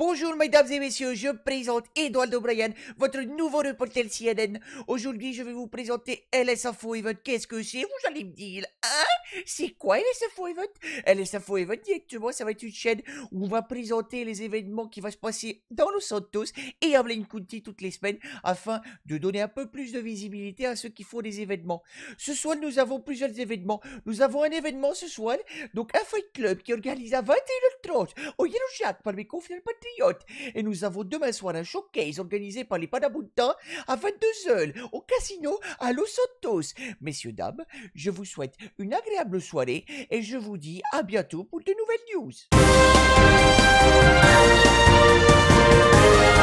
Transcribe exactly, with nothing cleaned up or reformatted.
Bonjour mesdames et messieurs, je présente Edouard O'Brien, votre nouveau reporter C N N. Aujourd'hui, je vais vous présenter L S Info Event. Qu'est-ce que c'est? Vous allez me dire, hein? C'est quoi L S Info Event? L S Info Event, directement, ça va être une chaîne où on va présenter les événements qui vont se passer dans Los Santos et à Blaine County toutes les semaines afin de donner un peu plus de visibilité à ceux qui font des événements. Ce soir, nous avons plusieurs événements. Nous avons un événement ce soir, donc un fight club qui organise à vingt et une heures trente au Yellow Shack par mes confrères patriotes. Et nous avons demain soir un showcase organisé par les Panabuntas à vingt-deux heures au casino à Los Santos. Messieurs, dames, je vous souhaite une agréable soirée et je vous dis à bientôt pour de nouvelles news.